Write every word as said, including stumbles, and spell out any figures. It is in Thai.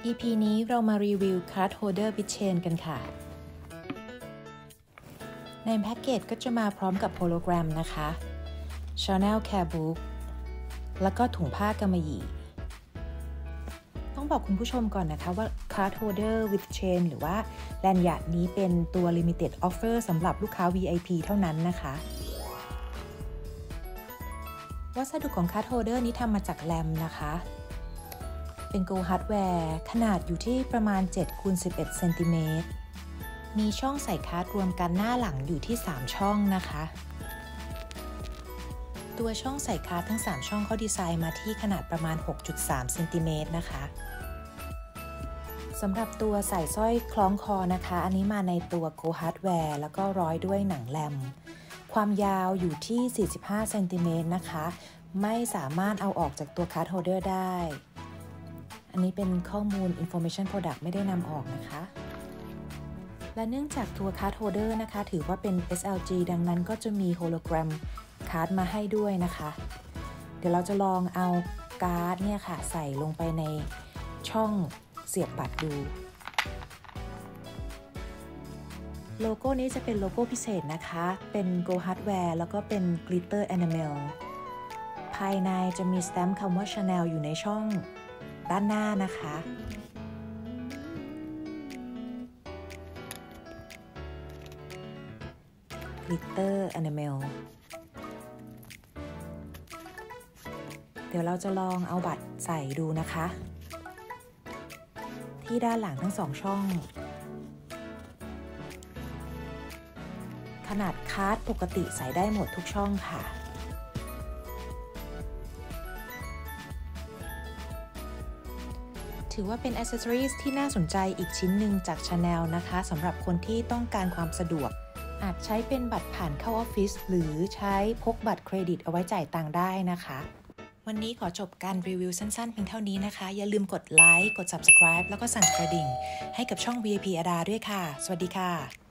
อี พี นี้เรามารีวิว Card Holder Bit Chain กันค่ะในแพ็กเกจก็จะมาพร้อมกับโฮโลแกรมนะคะ Chanel Care Book แล้วก็ถุงผ้ากำมะหยี่ต้องบอกคุณผู้ชมก่อนนะคะว่า Card Holder with Chain หรือว่าแลนยาร์ดนี้เป็นตัว Limited Offer สำหรับลูกค้า วี ไอ พี เท่านั้นนะคะวัสดุของ Card Holder นี้ทำมาจากแลมนะคะเป็น Gold Hardware ขนาดอยู่ที่ประมาณ เจ็ดคูณสิบเอ็ด เซนติเมตรมีช่องใส่การ์ดรวมกันหน้าหลังอยู่ที่สามช่องนะคะตัวช่องใส่การ์ดทั้งสามช่องเขาดีไซน์มาที่ขนาดประมาณ หกจุดสาม เซนติเมตรนะคะสำหรับตัวใส่สร้อยคล้องคอนะคะอันนี้มาในตัว Gold Hardware แล้วก็ร้อยด้วยหนังแลมความยาวอยู่ที่ สี่สิบห้า เซนติเมตรนะคะไม่สามารถเอาออกจากตัว Card Holder ได้อันนี้เป็นข้อมูล Information Product ไม่ได้นำออกนะคะและเนื่องจากตัว Card Holder นะคะถือว่าเป็น เอส แอล จี ดังนั้นก็จะมีโฮโลแกรมการ์ดมาให้ด้วยนะคะเดี๋ยวเราจะลองเอาการ์ดเนี่ยค่ะใส่ลงไปในช่องเสียบบัตรดูโลโก้นี้จะเป็นโลโก้พิเศษนะคะเป็น Gold Hardware แล้วก็เป็น Glitter Enamel ภายในจะมีสแตมป์คำว่า Chanel อยู่ในช่องด้านหน้านะคะ Glitter Enamel เดี๋ยวเราจะลองเอาบัตรใส่ดูนะคะที่ด้านหลังทั้งสองช่องขนาดการ์ดปกติใส่ได้หมดทุกช่องค่ะถือว่าเป็น accessories ที่น่าสนใจอีกชิ้นหนึ่งจาก Chanel นะคะสำหรับคนที่ต้องการความสะดวกอาจใช้เป็นบัตรผ่านเข้าออฟฟิศหรือใช้พกบัตรเครดิตเอาไว้จ่ายตังค์ได้นะคะวันนี้ขอจบการรีวิวสั้นๆเพียงเท่านี้นะคะอย่าลืมกดไลค์กด Subscribe แล้วก็สั่นกระดิ่งให้กับช่อง วี ไอ พี Ada ด้วยค่ะสวัสดีค่ะ